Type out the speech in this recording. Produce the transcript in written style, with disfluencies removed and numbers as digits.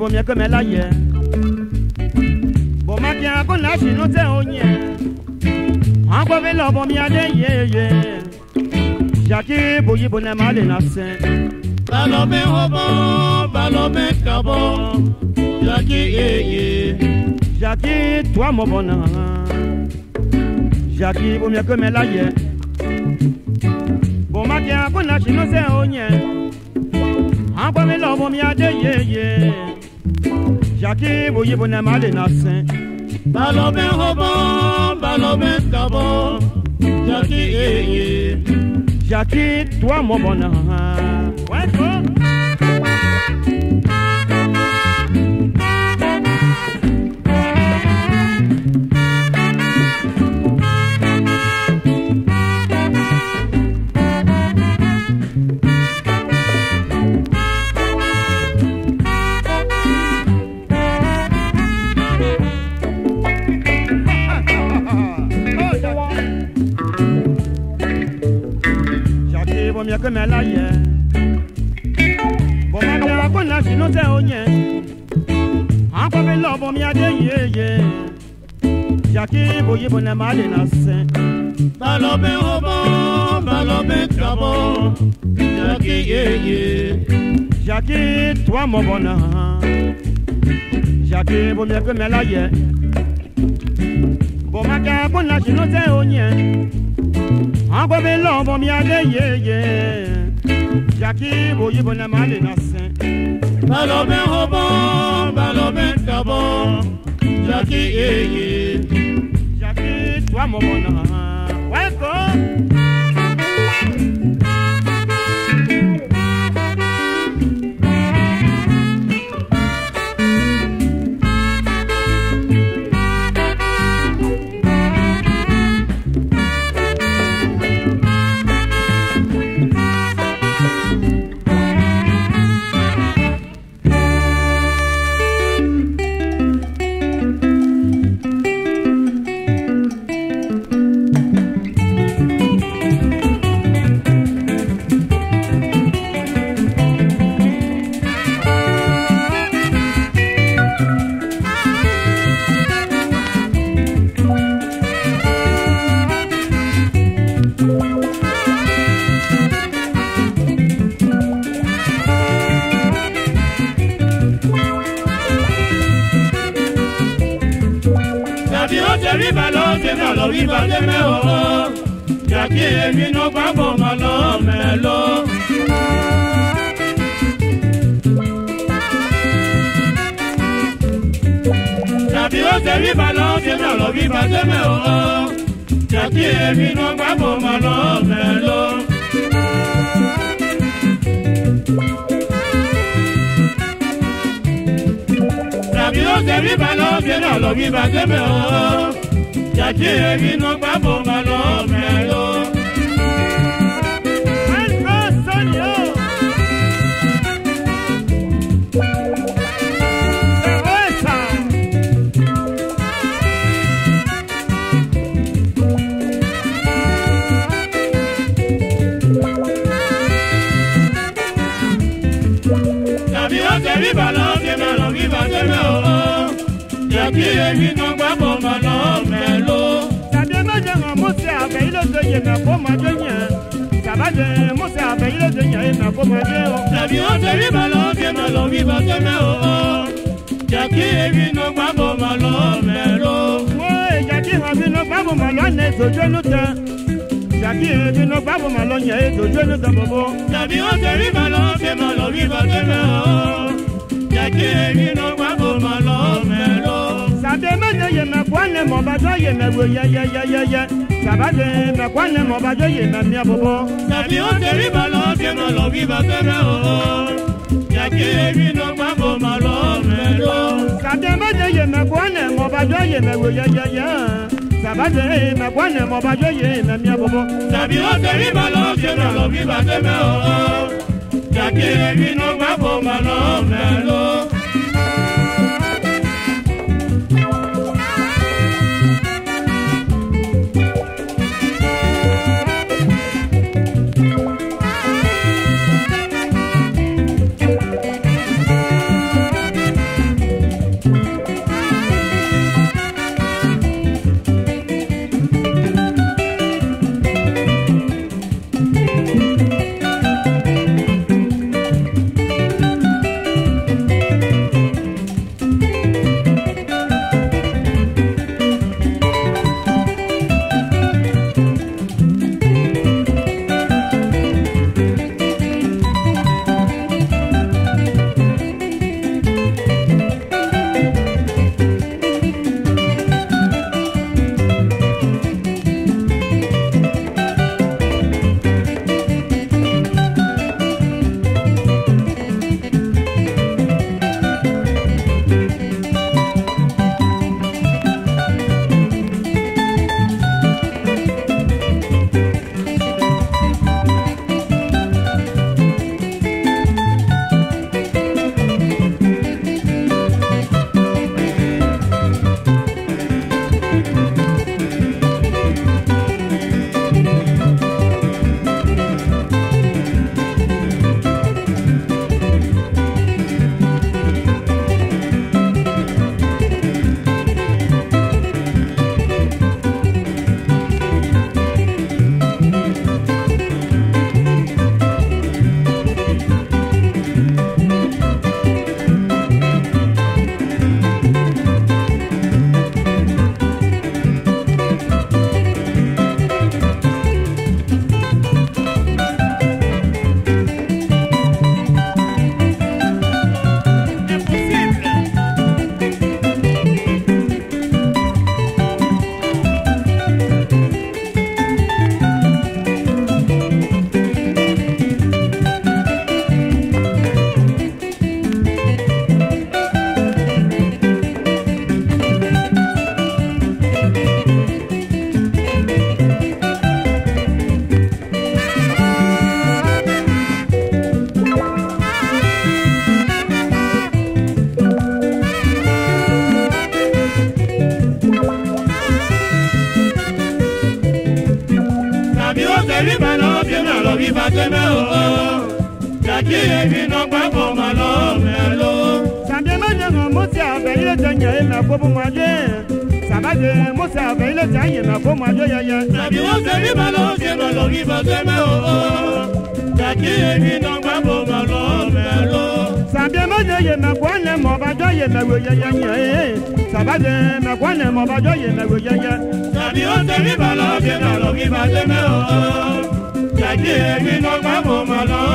vaut mieux que mes laïens. Bon, ma bien, qu'on a chez nous, c'est au nien. Encore vélo, bon, bien, yé. Jackie, bouillie, bonnet, mal, et nassin. Balome hobo, balome kabo, Jackie, yé. Jackie, toi, mon bonheur. Jackie, vaut mieux que mes laïens. Bon, ma bien, qu'on a chez nous, c'est au nien. Encore vélo, bon, bien, yé. Jackie, bouillie, bonnet, mal, et nassin. Balome hobo, balome kabo, Jackie, yé. Jackie, toi, mon bonheur. Ouais, toi. Bon mieux que mes laïens. Bon ma bien qu'on a chez nous c'est au nien. Encore vélo bon mieux yé. Jackie boye bon mal et nassin. Balome hobo, balome kabo, Jackie, yé. Jackie toi mon bonheur. Jackie bon mieux que mes laïens. Bon ma bien qu'on a chez nous c'est au nien. Encore vélo bon mieux yé. Jackie boye bon mal et nassin. Balome hobo, balome kabo, Jackie, yé. Jackie toi mon bonheur. Ouais quoi. Viva lo, viva de meo. Jackie, mi no babo malo melo. Viva lo, viva de meo. Jackie, mi no babo malo melo. Viva lo, viva de meo. Jackie, mi no babo malo melo. Viva lo, viva de meo. Jackie, mi no babo malo melo. Mose avec le deuil mais comme adien. Ça va de Mose avec le deuil mais comme adien. La vie malo, viva de meo. Jackie, mi no babo malo melo. Ouais, Jackie, mi no babo malo ne so je nous ta. Jackie, mi no babo malo ne so je nous ta bobo. La vie malo, viva de meo. Jackie, mi no babo malo melo. Ça demande ye me quoi ne mon bazo ye me wo ya. Ça va de me quoi ne mon bazo ye me mia bobo. La vie malo, viva de meo. Jackie, mi no babo malo melo. Ça demande ye me quoi ne mon bazo ye me wo ya. Ça va de me quoi ne mon bazo ye me mia bobo. La vie malo, viva de meo. Jackie, mi no babo malo melo. viva que me Jackie vino guapo malo melo. Sabia manyango mosia veile tanya na bobo maje. Sabaje mosia veile tanya na bobo maje ya ya. Sabia viva viva que me Jackie vino guapo malo melo. Sabia maje na kwane mo bajo ye na wo ya ya ya. Sabaje na kwane mo bajo ye na wo ya ya. Sabia viva que me Jackie vino guapo malo